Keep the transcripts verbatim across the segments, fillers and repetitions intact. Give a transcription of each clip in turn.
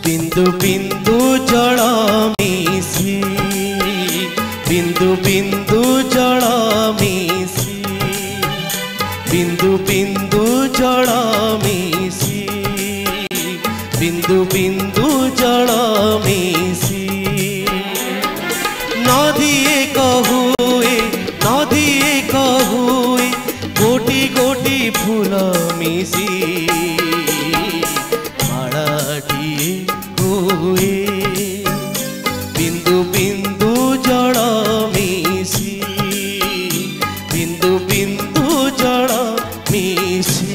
बिंदु बिंदु जल मिशी बिंदु बिंदु जल मिशी बिंदु बिंदु जल मिशी बिंदु बिंदु जल मिशी नदी एक हुए नदी एक हुए गोटी गोटी फूल मिशी माड़ाटिए हुए बिंदु बिंदु जल मिशी बिंदु बिंदु जल मिशी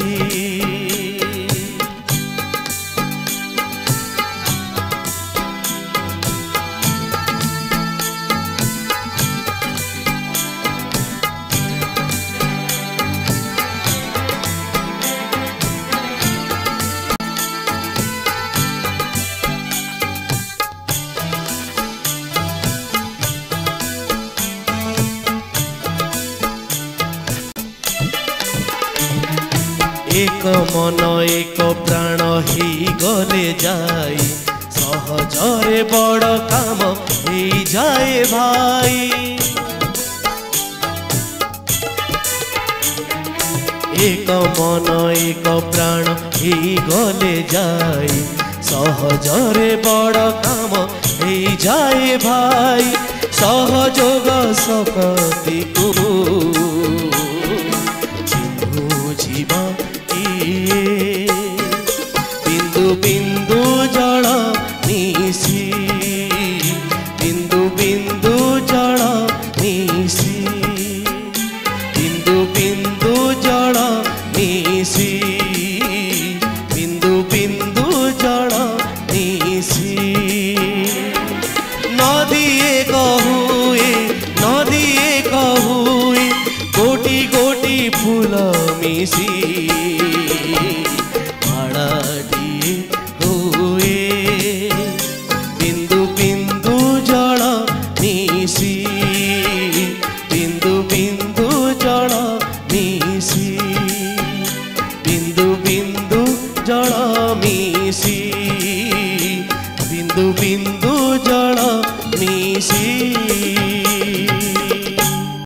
एक मन एक प्राण ही गले जाए सहजरे बड़ काम ही जाए भाई एक मन एक प्राण ही गले जाए सहजरे बड़ काम ही जाए भाई सहयोग शक्ति को जीवा बिंदु बिंदु जल मिशी बिंदु बिंदु जल मिशी बिंदु बिंदु जल मिशी बिंदु बिंदु जल मिशी नदी एक हुए नदी एक हुए गोटी गोटी फूल मिशी